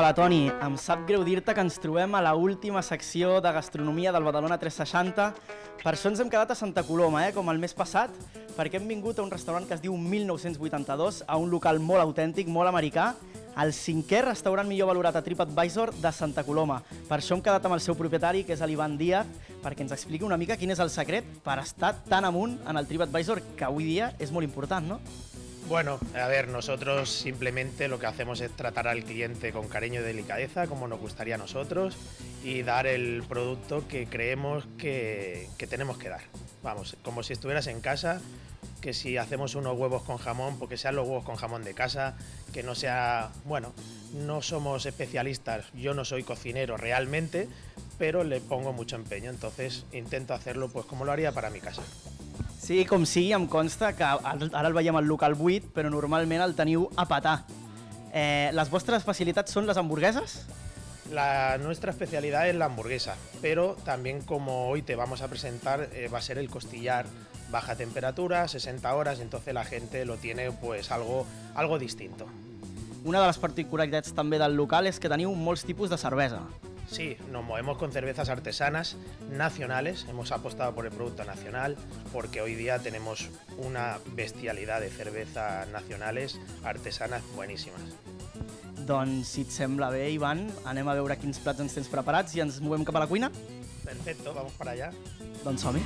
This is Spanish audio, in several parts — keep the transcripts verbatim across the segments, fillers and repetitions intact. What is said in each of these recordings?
Hola Toni, em sap greu dir-te que ens trobem a l'última secció de gastronomia del Badalona tres seixanta. Per això ens hem quedat a Santa Coloma, eh, com el mes passat, perquè hem vingut a un restaurant que es diu mil nou-cents vuitanta-dos, a un local molt autèntic, molt americà, el cinquè restaurant millor valorat a TripAdvisor de Santa Coloma. Per això hem quedat amb el seu propietari, que és l'Ivan Díaz, perquè ens expliqui una mica quin és el secret per estar tan amunt en el TripAdvisor, que avui dia és molt important, no? Bueno, a ver, nosotros simplemente lo que hacemos es tratar al cliente con cariño y delicadeza, como nos gustaría a nosotros, y dar el producto que creemos que, que tenemos que dar. Vamos, como si estuvieras en casa, que si hacemos unos huevos con jamón, porque sean los huevos con jamón de casa, que no sea, bueno, no somos especialistas, yo no soy cocinero realmente, pero le pongo mucho empeño, entonces intento hacerlo pues como lo haría para mi casa. Sí, com sigui, em consta que ara el veiem al local buit, però normalment el teniu a petar. Eh, les vostres especialitats són les hamburgueses? La, nuestra especialidad es la hamburguesa, pero también como hoy te vamos a presentar, eh, va a ser el costillar baja temperatura, sesenta horas, entonces la gente lo tiene pues algo, algo distinto. Una de les particularitats també del local és que teniu molts tipus de cervesa. Sí, nos movemos con cervezas artesanas nacionales, hemos apostado por el producto nacional porque hoy día tenemos una bestialidad de cervezas nacionales artesanas buenísimas. Doncs, si et sembla bé, Ivan, anem a veure quins plats ens tens preparats i ens movem cap a la cuina? Perfecto, vamos para allá. Doncs som-hi.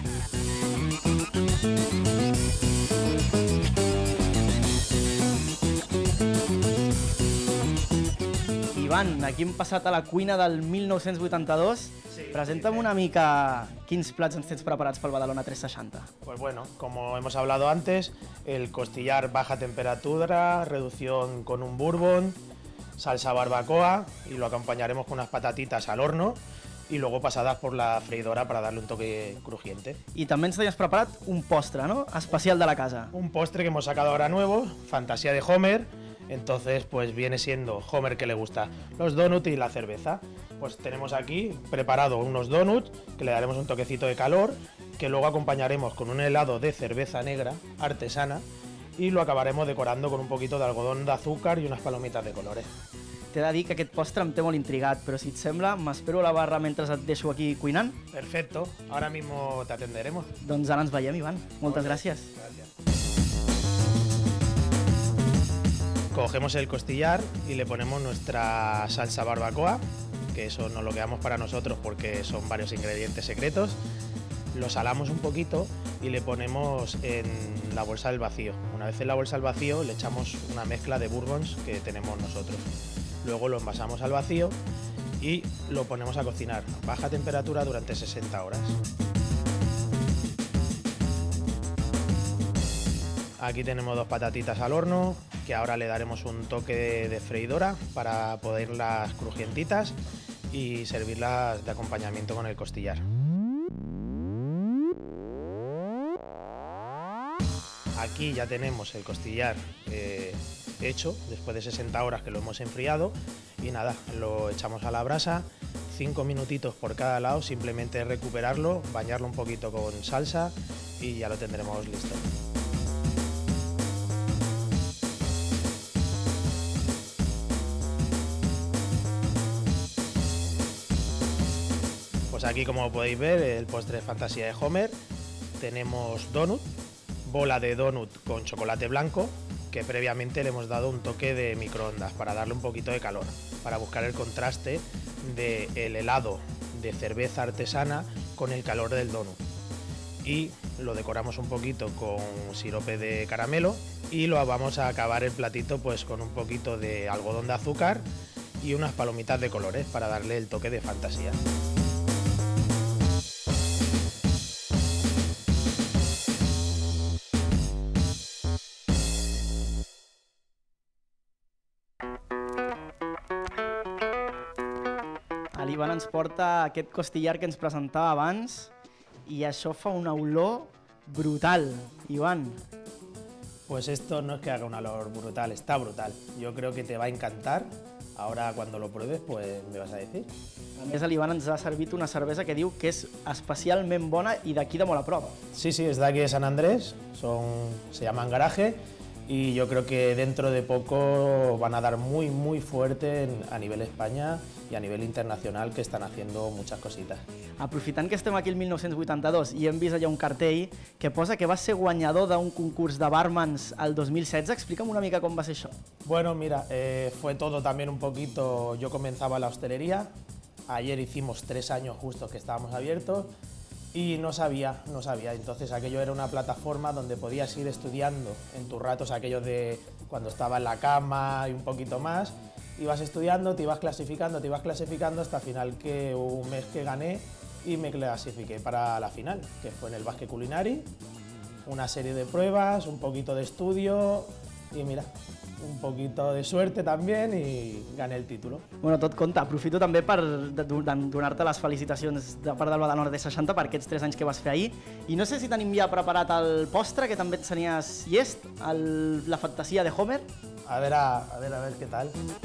Ivan, aquí hem passat a la cuina del mil nou-cents vuitanta-dos. Sí, presenta'm una mica quins plats ens tens preparats pel Badalona tres seixanta. Pues bueno, como hemos hablado antes, el costillar baja temperatura, reducción con un bourbon, salsa barbacoa y lo acompañaremos con unas patatitas al horno y luego pasadas por la freidora para darle un toque crujiente. I també ens tenies preparat un postre, ¿no? Especial de la casa. Un postre que hemos sacado ahora nuevo, fantasía de Homer. Entonces, pues viene siendo Homer que le gusta los donuts y la cerveza. Pues tenemos aquí preparado unos donuts que le daremos un toquecito de calor, que luego acompañaremos con un helado de cerveza negra artesana y lo acabaremos decorando con un poquito de algodón de azúcar y unas palomitas de colores. T'he de dir que aquest postre em té molt intrigat, però si et sembla, m'espero a la barra mentre et deixo aquí cuinant. Perfecto, ahora mismo te atenderemos. Doncs ara ens veiem, Ivan. Moltes gràcies. Gracias. Cogemos el costillar y le ponemos nuestra salsa barbacoa, que eso nos lo quedamos para nosotros porque son varios ingredientes secretos. Lo salamos un poquito y le ponemos en la bolsa del vacío. Una vez en la bolsa del vacío le echamos una mezcla de bourbons que tenemos nosotros. Luego lo envasamos al vacío y lo ponemos a cocinar a baja temperatura durante sesenta horas. Aquí tenemos dos patatitas al horno, que ahora le daremos un toque de freidora para poderlas crujientitas y servirlas de acompañamiento con el costillar. Aquí ya tenemos el costillar eh, hecho, después de sesenta horas que lo hemos enfriado, y nada, lo echamos a la brasa, cinco minutitos por cada lado, simplemente recuperarlo, bañarlo un poquito con salsa y ya lo tendremos listo. Pues aquí, como podéis ver, el postre de fantasía de Homer. Tenemos donut, bola de donut con chocolate blanco, que previamente le hemos dado un toque de microondas para darle un poquito de calor, para buscar el contraste del helado de cerveza artesana con el calor del donut. Y lo decoramos un poquito con sirope de caramelo y lo vamos a acabar el platito pues con un poquito de algodón de azúcar y unas palomitas de colores para darle el toque de fantasía. L'Ivan ens porta aquest costillar que ens presentava abans i això fa una olor brutal, Ivan. Pues esto no es que haga un olor brutal, está brutal. Yo creo que te va a encantar. Ahora cuando lo pruebes, pues me vas a decir. A més, l'Ivan ens ha servit una cervesa que diu que és especialment bona i d'aquí de molt a prop. Sí, sí, es de aquí de San Andrés, son, se llaman Garaje y yo creo que dentro de poco van a dar muy muy fuerte en, a nivel España i a nivell internacional, que estan haciendo muchas cositas. Aprofitant que estem aquí el mil nou-cents vuitanta-dos i hem vist allà un cartell que posa que vas ser guanyador d'un concurs de barmans el dos mil setze, explica'm una mica com va ser això. Bueno, mira, eh, fue todo también un poquito, yo comenzaba la hostelería, ayer hicimos tres años justo que estábamos abiertos, y no sabía, no sabía. Entonces aquello era una plataforma donde podías ir estudiando en tus ratos, aquellos de cuando estaba en la cama y un poquito más, ibas estudiando, te ibas clasificando, te ibas clasificando hasta final que hubo un mes que gané y me clasifiqué para la final, que fue en el Basque Culinari, una serie de pruebas, un poquito de estudio y mira, un poquito de suerte también y gané el título. Bueno, tot compte. Aprofito també per donar-te les felicitacions de part del Badalona T seixanta per aquests tres anys que vas fer ahir. I no sé si tenim ja preparat el postre, que també et tenies llest, el, la fantasia de Homer. A ver, a, a ver, a ver qué tal.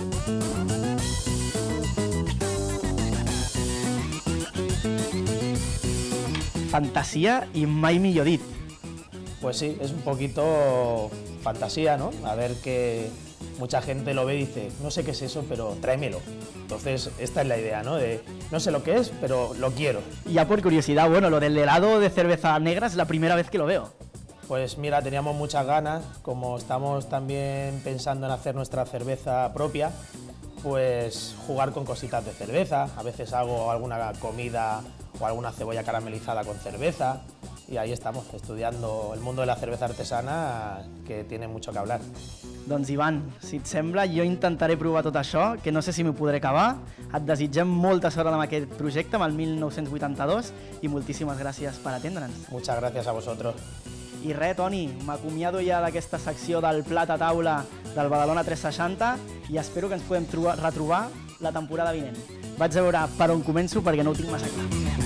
Fantasia i mai millor dit. Pues sí, es un poquito fantasía, ¿no? A ver, que mucha gente lo ve y dice, no sé qué es eso, pero tráemelo. Entonces, esta es la idea, ¿no? De, no sé lo que es, pero lo quiero. Y ya por curiosidad, bueno, lo del helado de cerveza negra es la primera vez que lo veo. Pues mira, teníamos muchas ganas, como estamos también pensando en hacer nuestra cerveza propia, pues jugar con cositas de cerveza. A veces hago alguna comida o alguna cebolla caramelizada con cerveza. Y ahí estamos, estudiando el mundo de la cerveza artesana, que tiene mucho que hablar. Doncs Ivan, si et sembla, jo intentaré provar tot això, que no sé si m'ho podré acabar. Et desitgem molta sort amb aquest projecte, amb el mil nou-cents vuitanta-dos, i moltíssimes gràcies per atendre'ns. Muchas gracias a vosotros. I res, Toni, m'acomiado ja d'aquesta secció del plat a taula del Badalona tres seixanta i espero que ens podem retrobar la temporada vinent. Vaig a veure per on començo perquè no ho tinc massa clar.